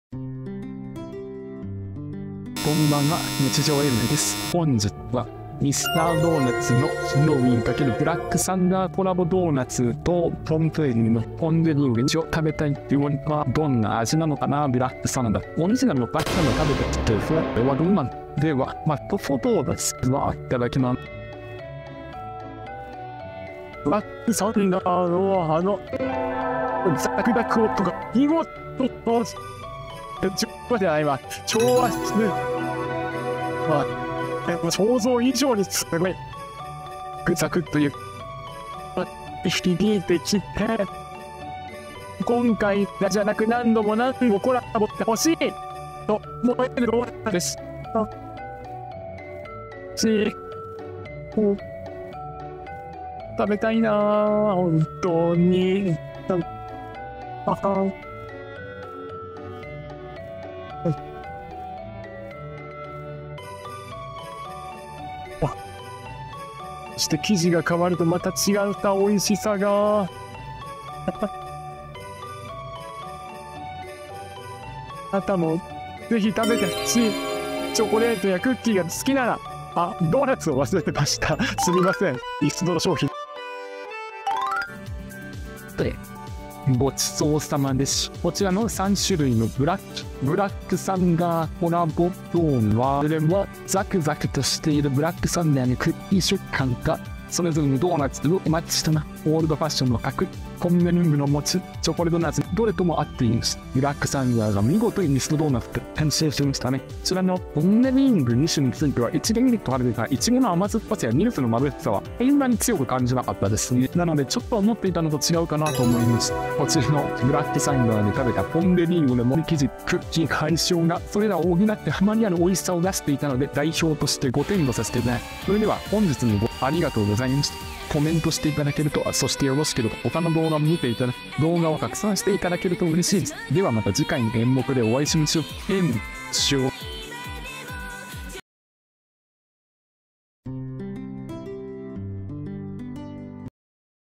こんばんは、日常 M です。本日はミスタードーナツのハロウィン×ブラックサンダーコラボドーナツとポンプエリのポンデリングを食べたいっていうのはどんな味なのかな、ブラックサンダー。オリジナルのバックサンダー食べてきて、それはどんなんでは、マットフォトーナツはいただきます。ブラックサンダーのザクザク音が見事と、じゃないわ、調和室。想像以上にすごいグザクッという響いてきて、今回じゃなく何度もコラボってほしいと思えるドーナツです。食べたいなぁ、本当に。そして生地が変わるとまた違った美味しさが。あなたもぜひ食べてほしい。チョコレートやクッキーが好きなら、ドーナツを忘れてました。すみません。いつの商品。ごちそうさまです。こちらの3種類のブラックサンダーコラボドーンは、それはザクザクとしているブラックサンダーにクッキー食感が、それぞれのドーナツをお待ちしたな。オールドファッションの角、コンベリングの持つチョコレートドーナツ、どれとも合っています。ブラックサンダーが見事にミストドーナツと完成しましたね。こちらのコンベリング2種については、1デミリットあるが、イチゴの甘酸っぱさやミルクのまぶしさは、そんなに強く感じなかったですね。なので、ちょっと思っていたのと違うかなと思います。こちらのブラックサンダーで食べたポンデリングの森生地、クッキー解消が、それらを補ってハマりある美味しさを出していたので、代表として5点とさせていただきます。それでは、本日もありがとうございました。コメントしていただけると、そしてよろしければ他の動画も見ていただき、動画を拡散していただけると嬉しいです。ではまた次回の演目でお会いしましょう。演唱。